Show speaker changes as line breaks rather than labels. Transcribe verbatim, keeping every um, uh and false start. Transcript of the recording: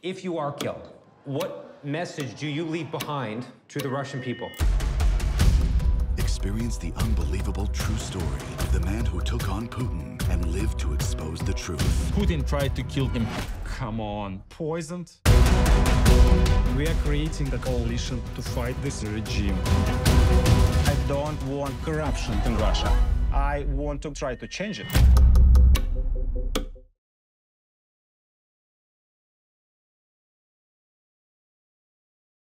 If you are killed, what message do you leave behind to the Russian people?
Experience the unbelievable true story of the man who took on Putin and lived to expose the truth.
Putin tried to kill him.
Come on, poisoned? We are creating a coalition to fight this regime. I don't want corruption in Russia. I want to try to change it.